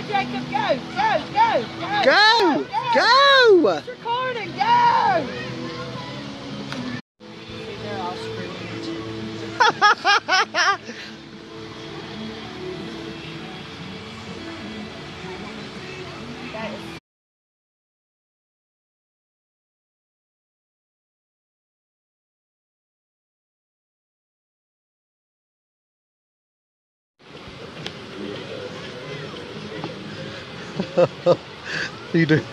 Jacob, go! Go! Go! Go! Go! Go! Go! It's recording, go! They're all screaming. You do.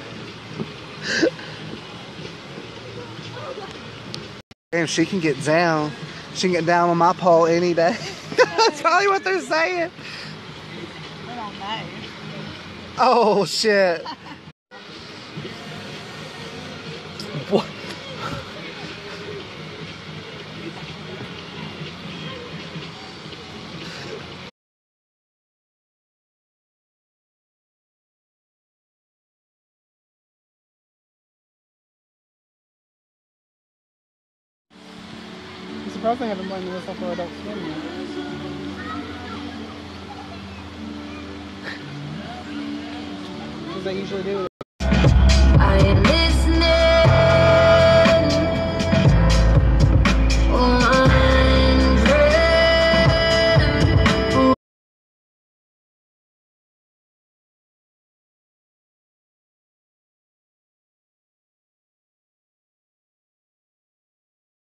Damn, she can get down. She can get down on my pole any day. That's probably what they're saying. I don't know. Oh shit. What? I'm surprised they haven't blown the whistle for Adult Swim yet. Because they usually do. I ain't listening.